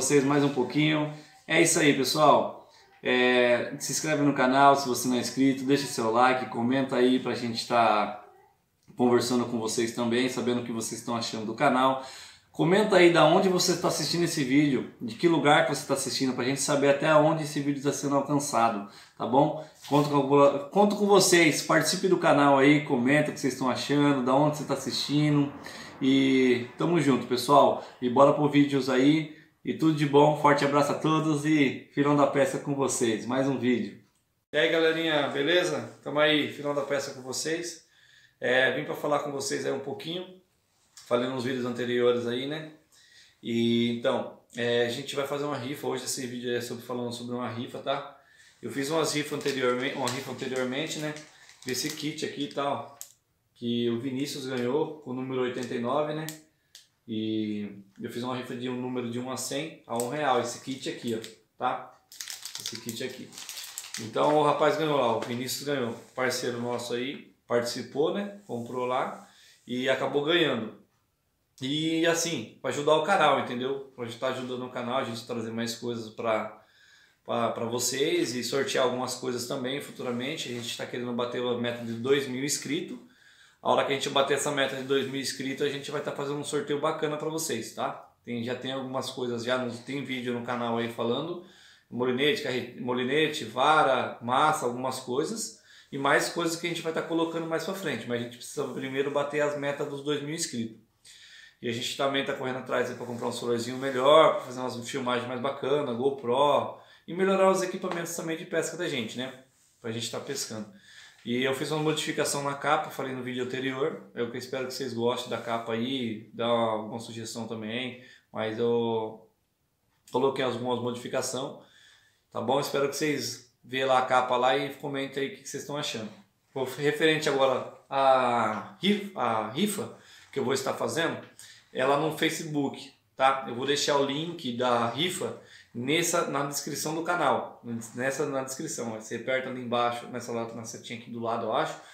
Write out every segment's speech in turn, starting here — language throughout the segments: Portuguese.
vocês mais um pouquinho. É isso aí, pessoal. Se inscreve no canal se você não é inscrito, deixa seu like, comenta aí pra gente estar conversando com vocês também, sabendo o que vocês estão achando do canal. Comenta aí da onde você está assistindo esse vídeo, de que lugar que você está assistindo, pra gente saber até onde esse vídeo está sendo alcançado, tá bom? Conto com vocês, participe do canal aí, comenta o que vocês estão achando, da onde você está assistindo. E tamo junto, pessoal. E bora pro vídeos aí. E tudo de bom, forte abraço a todos e Filão da Pesca com vocês. Mais um vídeo. E aí, galerinha, beleza? Tamo aí, Filão da Pesca com vocês. Vim para falar com vocês aí um pouquinho. Falei nos vídeos anteriores aí, né? E então, a gente vai fazer uma rifa. Hoje esse vídeo é falando sobre uma rifa, tá? Eu fiz uma rifa anteriormente, né? Desse kit aqui e tal, que o Vinícius ganhou com o número 89, né? E eu fiz uma rifa de um número de 1 a 100 a R$1, esse kit aqui, ó, tá? Esse kit aqui. Então o rapaz ganhou lá, o Vinícius ganhou, parceiro nosso aí, participou, né? Comprou lá e acabou ganhando. E assim, para ajudar o canal, entendeu? Pra gente estar ajudando o canal, a gente trazer mais coisas para vocês e sortear algumas coisas também futuramente. A gente está querendo bater a meta de 2.000 inscritos. A hora que a gente bater essa meta de 2.000 inscritos, a gente vai estar fazendo um sorteio bacana para vocês, tá? Já tem algumas coisas, tem vídeo no canal aí falando, molinete, vara, massa, algumas coisas. E mais coisas que a gente vai estar colocando mais para frente, mas a gente precisa primeiro bater as metas dos 2.000 inscritos. E a gente também está correndo atrás para comprar um celularzinho melhor, para fazer umas filmagens mais bacanas, GoPro, e melhorar os equipamentos também de pesca da gente, né? Para a gente estar pescando. E eu fiz uma modificação na capa, falei no vídeo anterior. Eu espero que vocês gostem da capa aí, dá alguma sugestão também. Mas eu coloquei algumas modificações, tá bom? Espero que vocês vejam lá a capa lá e comentem aí o que vocês estão achando. Referente agora à rifa que eu vou estar fazendo, ela no Facebook, tá? Eu vou deixar o link da rifa na descrição do canal, na descrição, você aperta ali embaixo, na setinha aqui do lado, eu acho,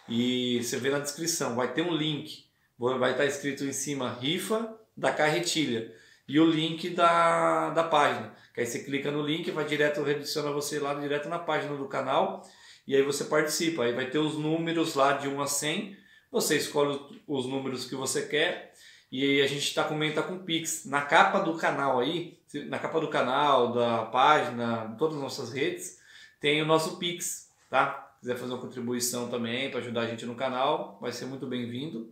e você vê na descrição, vai ter um link, vai estar escrito em cima rifa da carretilha e o link da página, que aí você clica no link, vai direto, redireciona você lá direto na página do canal e aí você participa, aí vai ter os números lá de 1 a 100, você escolhe os números que você quer. E a gente comenta com Pix. Na capa do canal aí, na capa do canal, da página, todas as nossas redes, tem o nosso Pix, tá? Se quiser fazer uma contribuição também para ajudar a gente no canal, vai ser muito bem-vindo.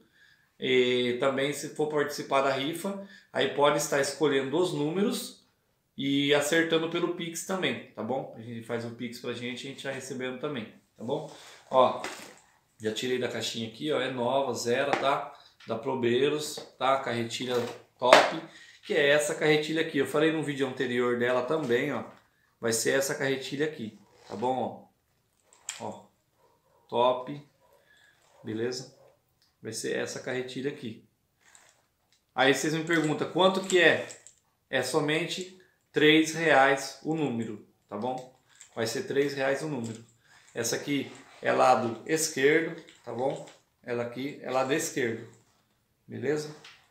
E também se for participar da rifa, aí pode estar escolhendo os números e acertando pelo Pix também, tá bom? A gente faz o Pix pra gente e a gente vai recebendo também, tá bom? Ó, já tirei da caixinha aqui, ó, é nova, zero, tá? Da Probeiros, tá? Carretilha top, que é essa carretilha aqui. Eu falei no vídeo anterior dela também, ó. Vai ser essa carretilha aqui, tá bom? Ó, top, beleza? Vai ser essa carretilha aqui. Aí vocês me perguntam, quanto que é? É somente R$3 o número, tá bom? Vai ser R$3 o número. Essa aqui é lado esquerdo, tá bom? Ela aqui é lado esquerdo. Beleza?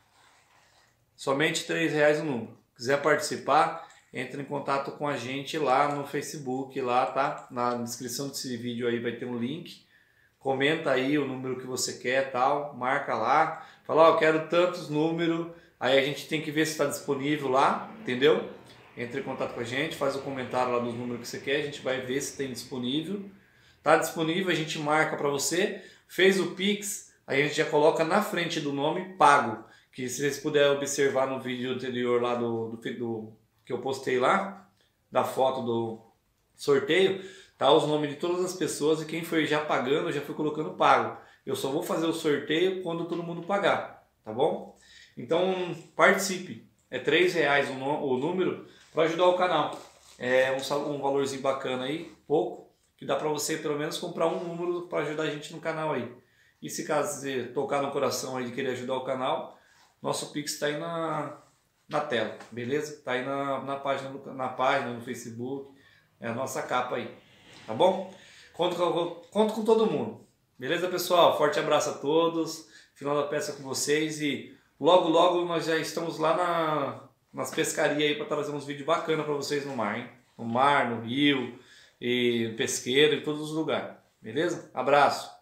Somente R$3 o número. Quiser participar, entre em contato com a gente lá no Facebook, lá, tá? Na descrição desse vídeo aí vai ter um link. Comenta aí o número que você quer, tal, marca lá. Fala, ó, eu quero tantos números. Aí a gente tem que ver se está disponível lá, entendeu? Entre em contato com a gente, faz o comentário lá dos números que você quer, a gente vai ver se tem disponível. Tá disponível, a gente marca para você. Fez o Pix, aí a gente já coloca na frente do nome pago, que se vocês puderem observar no vídeo anterior lá que eu postei lá, da foto do sorteio, tá os nomes de todas as pessoas e quem foi já pagando, já foi colocando pago. Eu só vou fazer o sorteio quando todo mundo pagar, tá bom? Então participe, é R$3 o número para ajudar o canal. É um valorzinho bacana aí, pouco, que dá para você pelo menos comprar um número para ajudar a gente no canal aí. E se caso você tocar no coração aí de querer ajudar o canal, nosso Pix está aí na tela, beleza? Está aí na página, no Facebook, é a nossa capa aí, tá bom? Conto com todo mundo, beleza, pessoal? Forte abraço a todos, final da peça com vocês e logo nós já estamos lá nas pescarias aí para trazer uns vídeos bacanas para vocês no mar, hein? No mar, no rio, e pesqueiro, em todos os lugares. Beleza? Abraço!